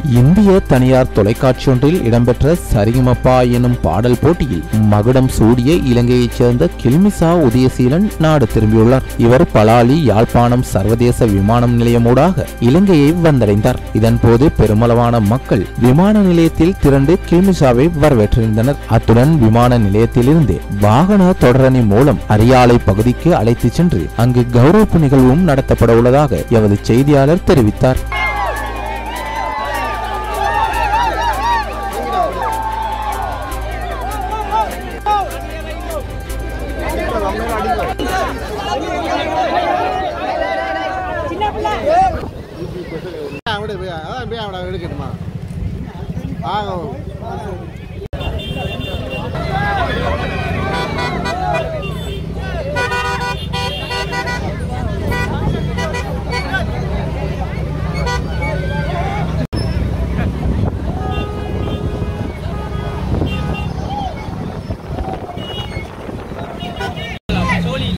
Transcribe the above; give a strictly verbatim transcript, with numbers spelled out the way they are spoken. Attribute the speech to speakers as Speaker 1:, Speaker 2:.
Speaker 1: இந்திய தனியார் தொலைக்காட்சி ஒன்றில் இடம்பெற்ற சரிகமப்பா எனும் பாடல் போட்டியில் மகுடம் சூடிய இலங்கையைச் சேர்ந்த கில்மிசா உதயசீலன் நாடு திரும்பியுள்ளார். இவர் பலாலி யாழ்ப்பாணம் சர்வதேச விமானம் நிலையமூடாக இலங்கையை வந்தடைந்தார். இதன்போது பெருமளவான மக்கள் விமான நிலையத்தில் திரண்டு கில்மிசாவை வரவேற்றிருந்தனர். அத்துடன் விமான நிலையத்திலிருந்து வாகன தொடரணி மூலம் அரியாலை பகுதிக்கு அழைத்துச் சென்று அங்கு கௌரவ நிகழ்வும் நடத்தப்பட உள்ளதாக எமது செய்தியாளர் தெரிவித்தார்.
Speaker 2: അവിടെ അവിടെ എടുക്കട്ടുമാ ആ